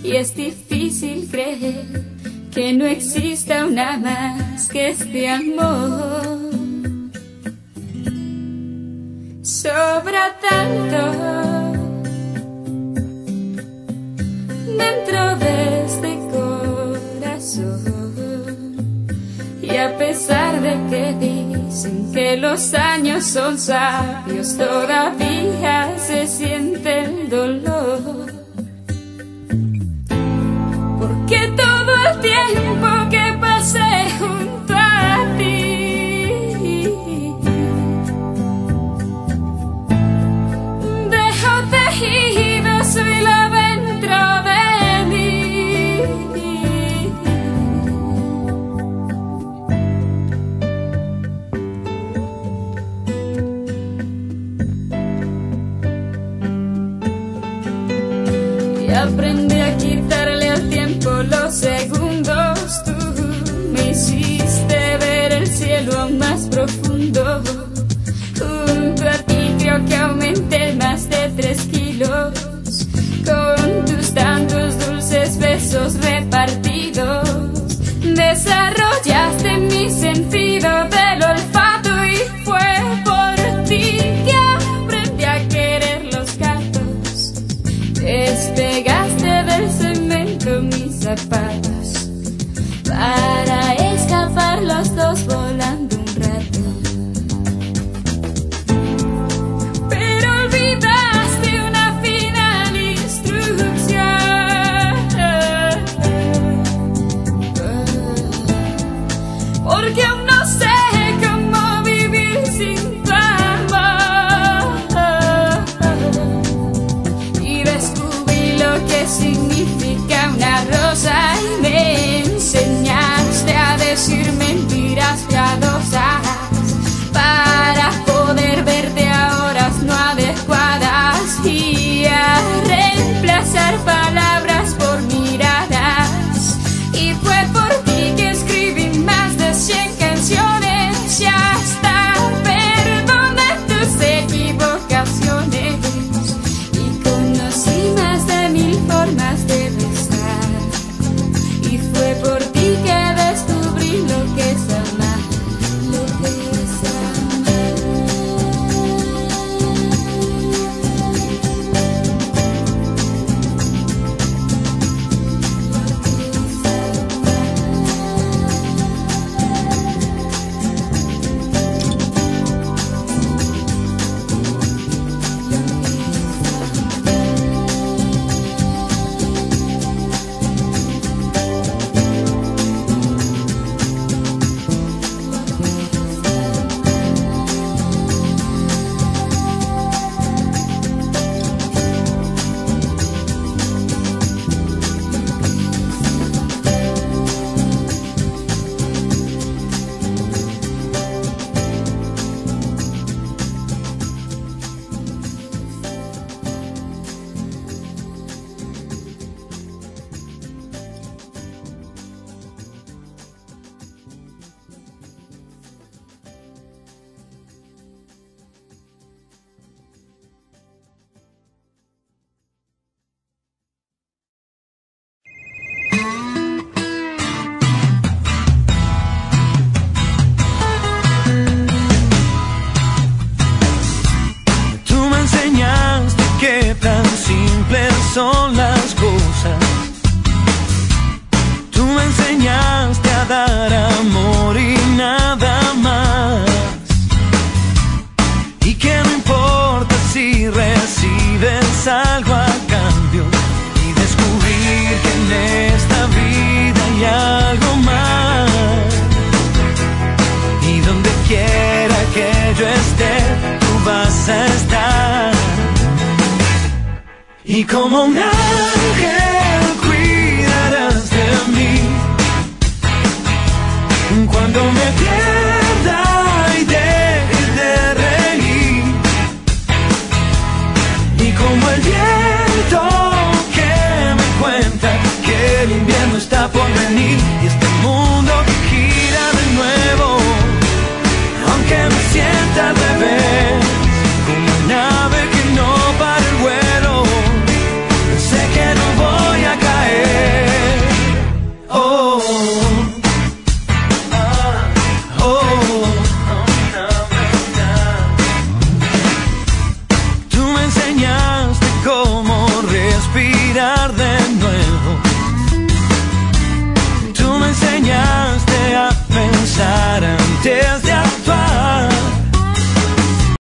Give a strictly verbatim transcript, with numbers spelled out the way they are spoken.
y es difícil creer que no exista una más que este amor. Sobra tanto dentro de este corazón, y a pesar de que dicen que los años son sabios, todavía se siente el dolor. Porque todo el tiempo que pasé junto a ti tejido soy la dentro de mí. Y aprendí a quitarle al tiempo los segundos. Tú me hiciste ver el cielo aún más profundo. Junto a ti creo que aumenté más de tres kilos con tus tantos dulces besos repartidos. Desarrollaste mi sentido del olfato y fue por ti que aprendí a querer los gatos. Despegaste del cemento mis zapatos para escapar los dos volando un rato. Porque aún no sé cómo vivir sin tu amor. Y descubrí lo que significa una rosa y me enseñaste a decir mentiras piadosas para poder verte a horas no adecuadas y a reemplazar palabras por miradas. Y fue por ti que escribí más de cien canciones y hasta perdoné tus equivocaciones y conocí más de mil formas de besar. Y fue por ti que descubrí lo que es amar, lo que es son las cosas. Tú me enseñaste a dar amor y nada más, y que no importa si recibes algo a cambio, y descubrir que en esta vida hay algo más. Y donde quiera que yo esté, tú vas a estar. Y como una